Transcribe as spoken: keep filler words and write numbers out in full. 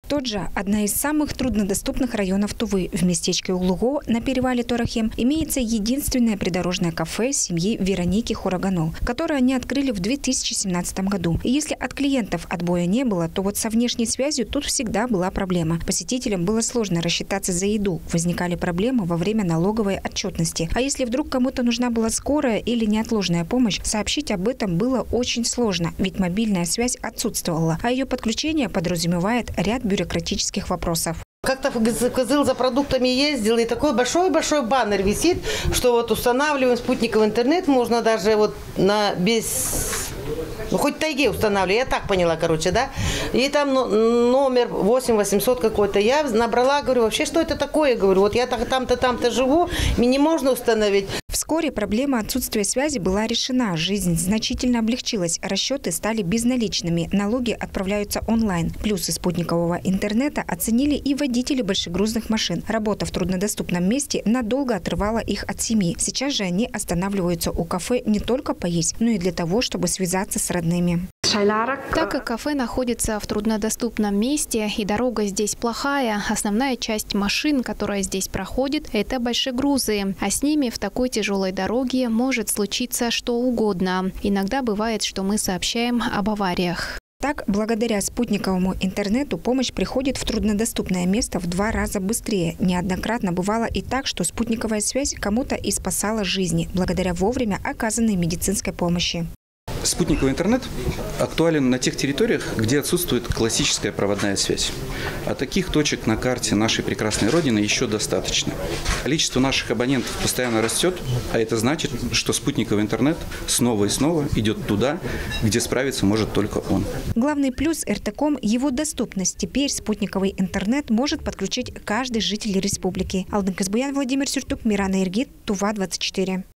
Тот же, одна из самых труднодоступных районов Тувы, в местечке Улуго на перевале Торохем, имеется единственное придорожное кафе семьи Вероники Хураганол, которое они открыли в две тысячи семнадцатом году. И если от клиентов отбоя не было, то вот со внешней связью тут всегда была проблема. Посетителям было сложно рассчитаться за еду, возникали проблемы во время налоговой отчетности. А если вдруг кому-то нужна была скорая или неотложная помощь, сообщить об этом было очень сложно, ведь мобильная связь отсутствовала, а ее подключение подразумевает ряд бюрократических вопросов. Как-то в Кызыл за продуктами ездил, и такой большой-большой баннер висит, что вот устанавливаем спутниковый интернет, можно даже вот на без... Ну, хоть в тайге устанавливаю, я так поняла, короче, да. И там номер восемь восемьсот какой-то. Я набрала, говорю, вообще, что это такое? Говорю, вот я там-то, там-то живу, мне не можно установить. Вскоре проблема отсутствия связи была решена. Жизнь значительно облегчилась. Расчеты стали безналичными. Налоги отправляются онлайн. Плюсы спутникового интернета оценили и водители большегрузных машин. Работа в труднодоступном месте надолго отрывала их от семьи. Сейчас же они останавливаются у кафе не только поесть, но и для того, чтобы связаться с родными. Так как кафе находится в труднодоступном месте и дорога здесь плохая, основная часть машин, которая здесь проходит, это большегрузы. А с ними в такой тяжелой дороге может случиться что угодно. Иногда бывает, что мы сообщаем об авариях. Так, благодаря спутниковому интернету помощь приходит в труднодоступное место в два раза быстрее. Неоднократно бывало и так, что спутниковая связь кому-то и спасала жизни, благодаря вовремя оказанной медицинской помощи. Спутниковый интернет актуален на тех территориях, где отсутствует классическая проводная связь. А таких точек на карте нашей прекрасной Родины еще достаточно. Количество наших абонентов постоянно растет, а это значит, что спутниковый интернет снова и снова идет туда, где справиться может только он. Главный плюс эр тэ ком – его доступность. Теперь спутниковый интернет может подключить каждый житель республики. Алдын Казбуян, Владимир Сюртук, Мирана Иргит, Тува двадцать четыре.